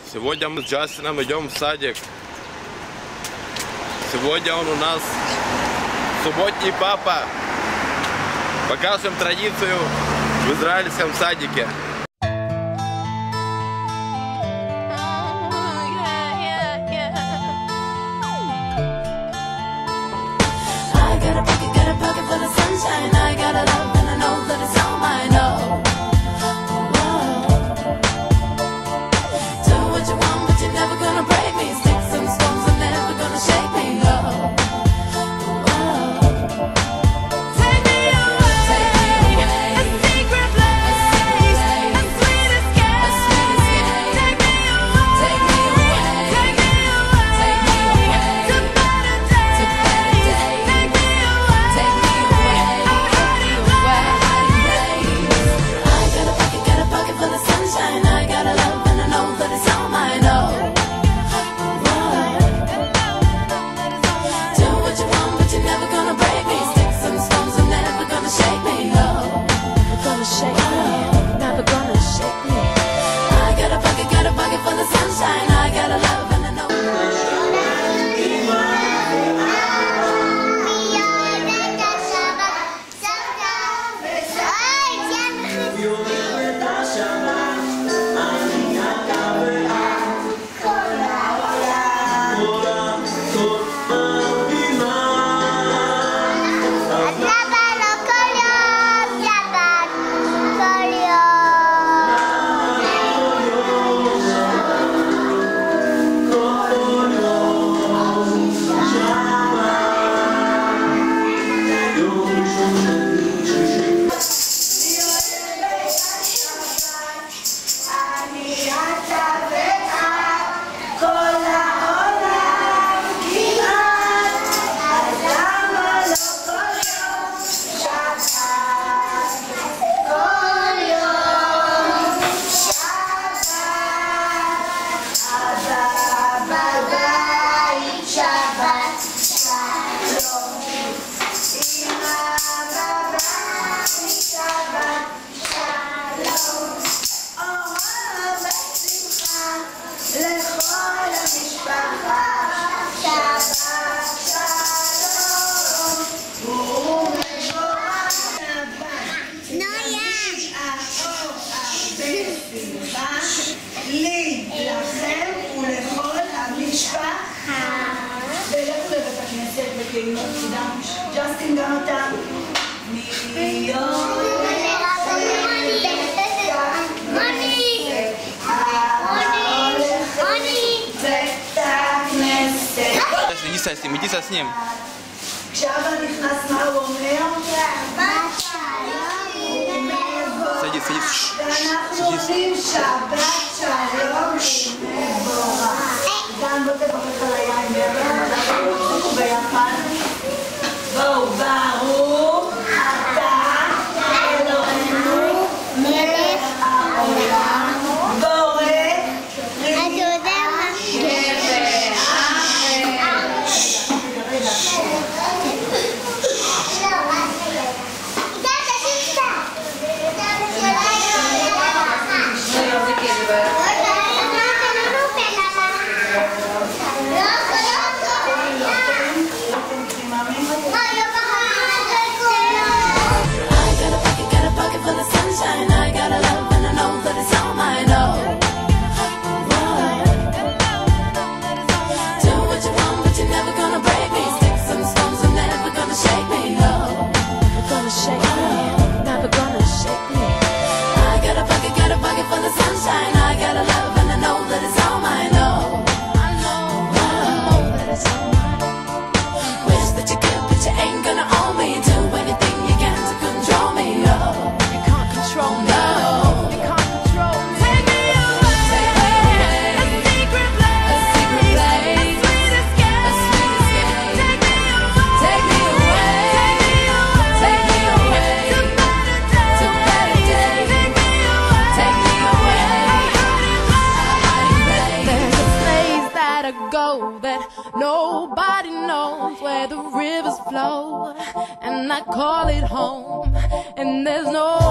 Сегодня мы с Джастином идем в садик. Сегодня он у нас субботний папа. Покажем традицию в израильском садике. ג'סטין גם אתה Иди с ним. כשאבא נכנס מה הוא אומר? Садись. ואנחנו אומרים שבת שלום מבורך. גם בוא תברך על היין ביפן. בואו, ברוך אתה אלוהינו מלך העולם בורא Nobody knows where the rivers flow, and I call it home, and there's no